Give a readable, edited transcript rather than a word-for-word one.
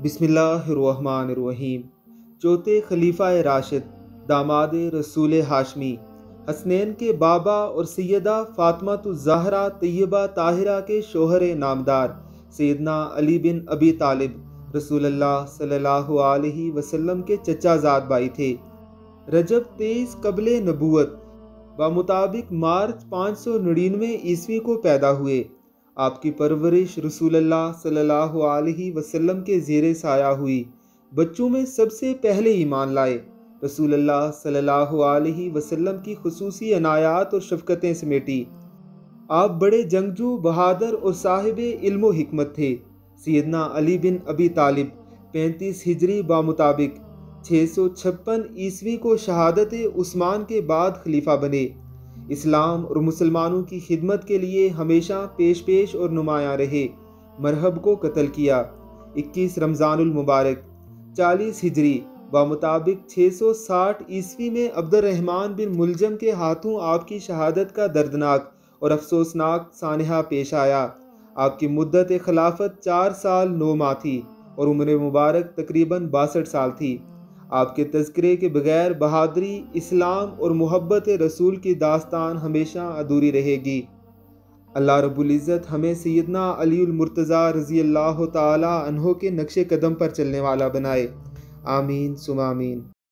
बिस्मिल्लाहिर्रहमानिर्रहीम। चौथे खलीफा राशिद, दामाद रसूल हाशमी, हसनैन के बाबा और सैयदा फातिमा तैयबा ताहिरा के शोहर नामदार सैयदना अली बिन अबी तालिब रसूलुल्लाह सल्लल्लाहु अलैहि वसल्लम के चचाजाद भाई थे। रजब 23 कबले नबूवत मुताबिक मार्च 599 ईस्वी को पैदा हुए। आपकी परवरिश रसूलुल्लाह सल्लल्लाहु अलैहि वसल्लम के ज़ेरे साया हुई। बच्चों में सबसे पहले ईमान लाए। रसूलुल्लाह सल्लल्लाहु अलैहि वसल्लम की खुसूसी अनायात और शफ़क़तें समेटी। आप बड़े जंगजू, बहादुर और साहिब इल्म व हिकमत थे। सैयदना अली बिन अबी तालिब 35 हिजरी मुताबिक 656 ईस्वी को शहादत उस्मान के बाद खलीफा बने। इस्लाम और मुसलमानों की खिदमत के लिए हमेशा पेश और नुमायां रहे। मरहब को कत्ल किया। 21 रमज़ानुल मुबारक 40 हिजरी मुताबिक 660 ईस्वी में अब्दुर्रहमान बिन मुलजम के हाथों आपकी शहादत का दर्दनाक और अफसोसनाक सानहा पेश आया। आपकी मुद्दत खिलाफत 4 साल 9 माह थी और उम्र मुबारक तकरीबन 62 साल थी। आपके तज़किरे के बगैर बहादुरी, इस्लाम और मोहब्बत रसूल की दास्तान हमेशा अधूरी रहेगी। अल्लाह रब्बुल इज़्ज़त हमें सैयदना अलीउल मुर्तज़ा रज़ी अल्लाह तआला अन्हो के नक्शे कदम पर चलने वाला बनाए। आमीन सुमा आमीन।